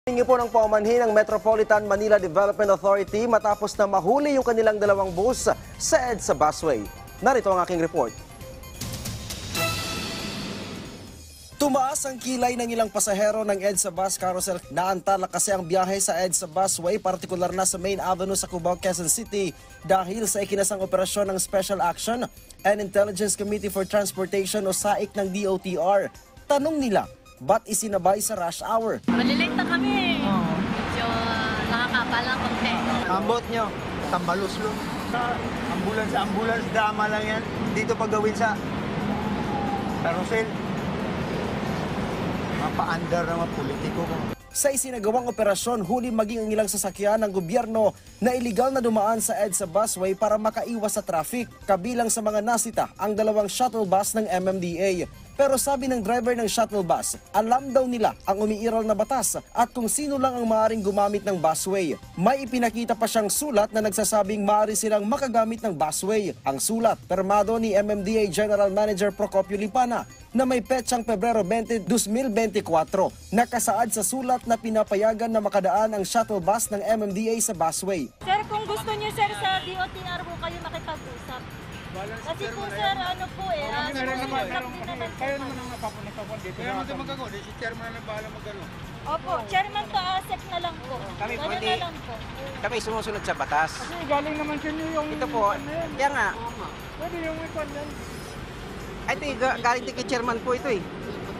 Hingi po ng paumanhin ng Metropolitan Manila Development Authority matapos na mahuli yung kanilang dalawang bus sa EDSA busway. Narito ang aking report. Tumaas ang kilay ng ilang pasahero ng EDSA bus carousel. Naantala kasi ang biyahe sa EDSA busway, partikular na sa Main Avenue sa Cubao, Quezon City dahil sa ikinasang operasyon ng Special Action and Intelligence Committee for Transportation o SAIC ng DOTR. Tanong nila, ba't isinabay sa rush hour? Malilate na kami. Medyo nakakapala konti. Ambot nyo, tambaluslo. Ambulance, drama lang yan. Dito pagawin sa carousel. Mapa-under ng mga politiko ko. Sa isinagawang operasyon, huli maging ang ilang sasakyan ng gobyerno na iligal na dumaan sa EDSA busway para makaiwas sa traffic. Kabilang sa mga nasita ang dalawang shuttle bus ng MMDA. Pero sabi ng driver ng shuttle bus, alam daw nila ang umiiral na batas at kung sino lang ang maaaring gumamit ng busway. May ipinakita pa siyang sulat na nagsasabing maaari silang makagamit ng busway. Ang sulat, permado ni MMDA General Manager Procopio Lipana na may petsang Pebrero 20, 2024. Nakasaad sa sulat na pinapayagan na makadaan ang shuttle bus ng MMDA sa busway. Sir, kung gusto niyo sir sa DOTR po kayo makipag-usap. Kasi po sir, ano po Kayo naman ang napapunod dito. Kaya naman magagawa, si chairman na bahala magano. Opo, chairman to ASEC na lang po. Kami Ganun pwede. na lang po. Kami sumusunod sa batas. Kasi galing naman sa inyo yung... Ito po, kaya nga, Pwede yung ikon yan. ay ito galing din kay chairman po ito eh.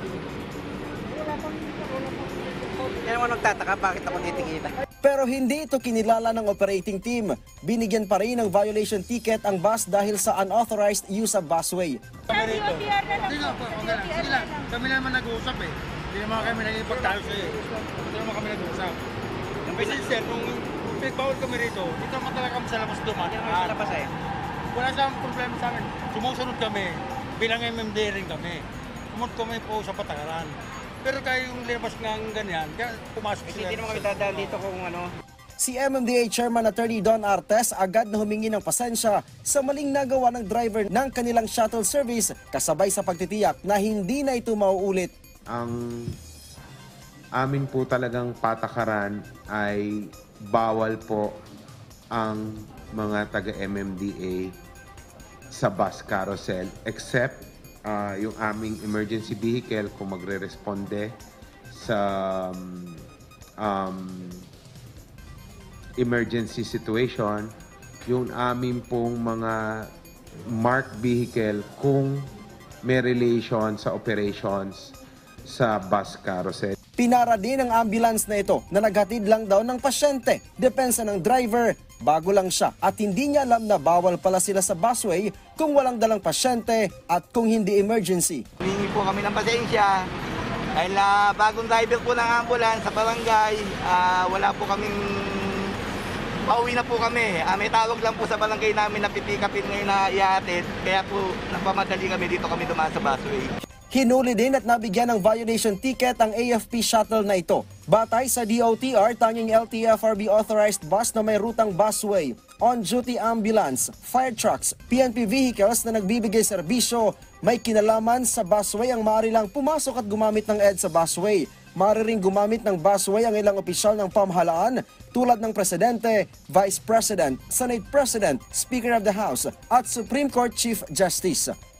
Kaya naman nagtataka bakit ako titikita. Pero hindi ito kinilala ng operating team. Binigyan pa rin ng violation ticket ang bus dahil sa unauthorized use of busway. Sa DOTR na lang Sige po. po, okay lang. Sige lang. Kami naman nag-uusap eh. Hindi naman kami nagipagtalo sa'yo eh. Hindi naman kami nag-uusap. Kasi sir, nung bawal kami rito, dito naman talaga kami sa labas duman. Wala siyang problema sa amin. Sumusunod kami. Bilang MMD rin kami. Sumunod kami po sa patakaran. Pero kayo yung linabas ng ganyan, kaya pumasok sila. Hindi naman kami dadaan dito kung ano. Si MMDA Chairman Attorney Don Artes agad na humingi ng pasensya sa maling nagawa ng driver ng kanilang shuttle service kasabay sa pagtitiyak na hindi na ito mauulit. Ang amin po talagang patakaran ay bawal po ang mga taga-MMDA sa bus carousel except yung aming emergency vehicle kung magre-responde sa emergency situation, yung aming pong mga marked vehicle kung may relation sa operations sa bus carousel. Pinara din ang ambulance na ito na naghatid lang daw ng pasyente. Depensa ng driver, bago lang siya at hindi niya alam na bawal pala sila sa busway kung walang dalang pasyente at kung hindi emergency. Humingi po kami ng pasensya. Dahil bagong driver po ng ambulance sa barangay, wala po kaming... Pauwi na po kami. May tawag lang po sa barangay namin na pipikapin ngayon na ihatid. Kaya po napamadali kami dito kami dumaan sa busway. Hinuli din at nabigyan ng violation ticket ang AFP shuttle na ito. Batay sa DOTR, tanging LTFRB authorized bus na may rutang busway, on-duty ambulance, fire trucks, PNP vehicles na nagbibigay serbisyo, may kinalaman sa busway ang maaari lang pumasok at gumamit ng EDSA busway. Maaari ring gumamit ng busway ang ilang opisyal ng pamahalaan tulad ng Presidente, Vice President, Senate President, Speaker of the House at Supreme Court Chief Justice.